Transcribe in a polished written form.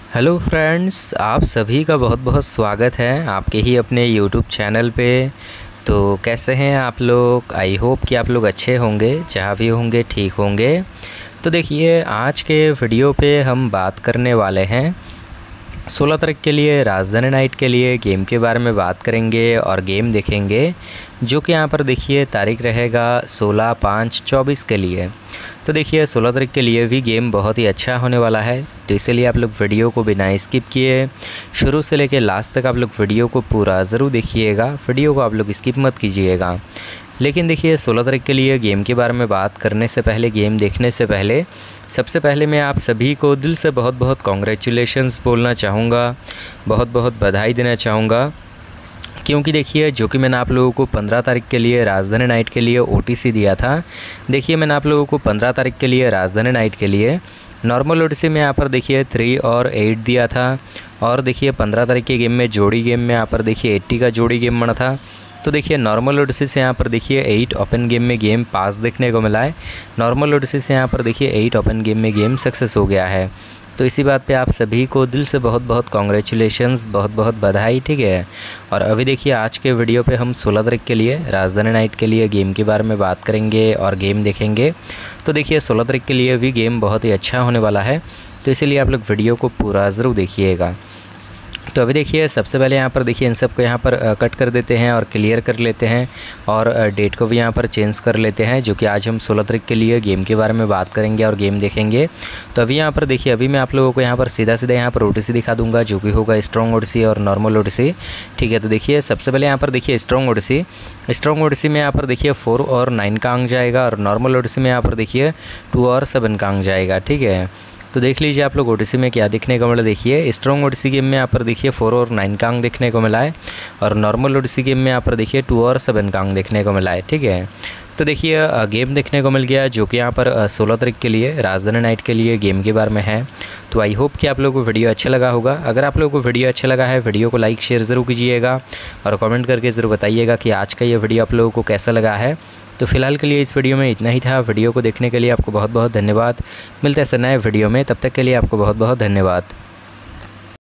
Hello friends, आप सभी का बहुत बहुत स्वागत है आपके ही अपने यूट्यूब चैनल पे। तो कैसे हैं आप लोग? आई होप कि आप लोग अच्छे होंगे, जहाँ भी होंगे ठीक होंगे। तो देखिए, आज के वीडियो पे हम बात करने वाले हैं 16 तारीख के लिए राजधानी नाइट के लिए गेम के बारे में बात करेंगे और गेम देखेंगे, जो कि यहाँ पर देखिए तारीख रहेगा 16/5/24 के लिए। तो देखिए 16 तारीख के लिए भी गेम बहुत ही अच्छा होने वाला है, तो इसलिए आप लोग वीडियो को बिना स्किप किए शुरू से लेकर लास्ट तक आप लोग वीडियो को पूरा ज़रूर देखिएगा। वीडियो को आप लोग स्किप मत कीजिएगा। लेकिन देखिए 16 तारीख के लिए गेम के बारे में बात करने से पहले, गेम देखने से पहले, सबसे पहले मैं आप सभी को दिल से बहुत बहुत कॉन्ग्रेचुलेशंस बोलना चाहूँगा, बहुत बहुत बधाई देना चाहूँगा। क्योंकि देखिए, जो कि मैंने आप लोगों को 15 तारीख के लिए राजधानी नाइट के लिए ओटीसी दिया था। देखिए, मैंने आप लोगों को 15 तारीख के लिए राजधानी नाइट के लिए नॉर्मल ओटीसी में यहाँ पर देखिए 3 और 8 दिया था। और देखिए 15 तारीख के गेम में जोड़ी गेम में यहाँ पर देखिए 80 का जोड़ी गेम बना था। तो देखिए नॉर्मल ओडिसी से यहाँ पर देखिए 8 ओपन गेम में गेम पास देखने को मिला है। नॉर्मल ओडिसी से यहाँ पर देखिए 8 ओपन गेम में गेम सक्सेस हो गया है। तो इसी बात पे आप सभी को दिल से बहुत बहुत कॉन्ग्रेचुलेशंस, बहुत बहुत बधाई, ठीक है। और अभी देखिए आज के वीडियो पे हम 16 तारीख के लिए राजधानी नाइट के लिए गेम के बारे में बात करेंगे और गेम देखेंगे। तो देखिए 16 तारीख के लिए भी गेम बहुत ही अच्छा होने वाला है, तो इसीलिए आप लोग वीडियो को पूरा ज़रूर देखिएगा। तो अभी देखिए सबसे पहले यहाँ पर देखिए इन सब को यहाँ पर कट कर देते हैं और क्लियर कर लेते हैं और डेट को भी यहाँ पर चेंज कर लेते हैं, जो कि आज हम 16 तारीख के लिए गेम के बारे में बात करेंगे और गेम देखेंगे। तो अभी यहाँ पर देखिए, अभी मैं आप लोगों को यहाँ पर सीधा सीधा यहाँ पर ओटीसी दिखा दूंगा, जो कि होगा स्ट्रॉन्ग ओटीसी और नॉर्मल ओटीसी, ठीक है। तो देखिए सबसे पहले यहाँ पर देखिए स्ट्रॉन्ग ओटीसी में यहाँ पर देखिए 4 और 9 का अंक जाएगा और नॉर्मल ओटीसी में यहाँ पर देखिए 2 और 7 का अंक जाएगा, ठीक है। तो देख लीजिए आप लोग ओटीसी में क्या देखने को मिला। देखिए स्ट्रॉन्ग ओटीसी गेम में यहाँ पर देखिए 4 और 9 का अंक देखने को मिला है और नॉर्मल ओटीसी गेम में यहाँ पर देखिए 2 और 7 का अंक देखने को मिला है, ठीक है। तो देखिए गेम देखने को मिल गया, जो कि यहाँ पर 16 तारीख के लिए राजधानी नाइट के लिए गेम के बारे में है। तो आई होप कि आप लोगों को वीडियो अच्छा लगा होगा। अगर आप लोगों को वीडियो अच्छा लगा है, वीडियो को लाइक शेयर ज़रूर कीजिएगा और कमेंट करके ज़रूर बताइएगा कि आज का ये वीडियो आप लोगों को कैसा लगा है। तो फिलहाल के लिए इस वीडियो में इतना ही था। वीडियो को देखने के लिए आपको बहुत बहुत धन्यवाद। मिलते हैं नए वीडियो में, तब तक के लिए आपको बहुत बहुत धन्यवाद।